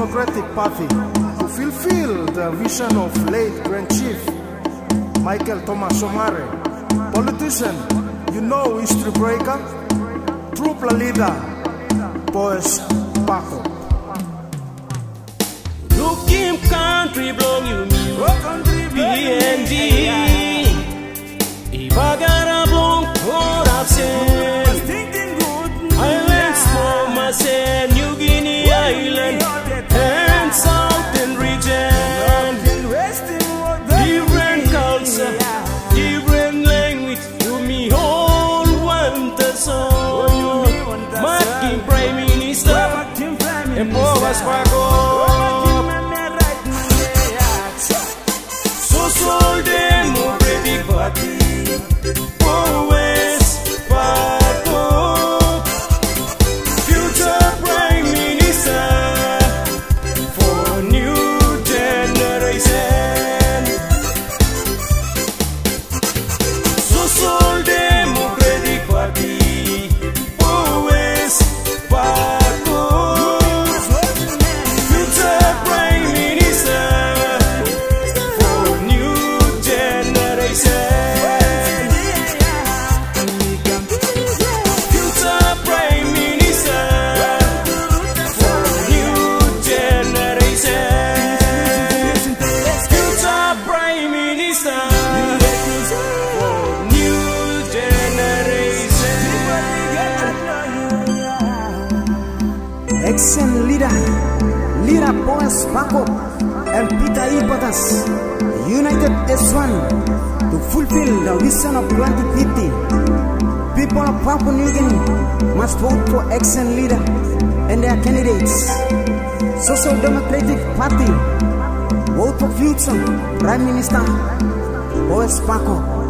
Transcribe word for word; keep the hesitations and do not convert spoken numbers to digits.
Democratic Party to fulfill the vision of late Grand Chief Michael Thomas Somare, politician, you know, history breaker, troop leader, Powes, Pakop. Look him country belong you B N G. Ibagara belong for absent. Islands for myself, New Guinea Island and Southern region. Different culture, different language. You me all want the song. Marking Prime Minister and Powes Pakop. Social Democratic Party, Powes Pakop, future Prime Minister for new generation. Social Democratic Party, Powes Pakop, future Prime Minister for new generation. Future Prime Minister for new generation. Future Prime Minister for new generation. Excellent leader, leader Powes Pakop and Peter Ipotas, united as one to fulfill the vision of twenty fifty. People of Papua New Guinea must vote for excellent leader and their candidates. Social Democratic Party, vote for future Prime Minister Powes Pakop.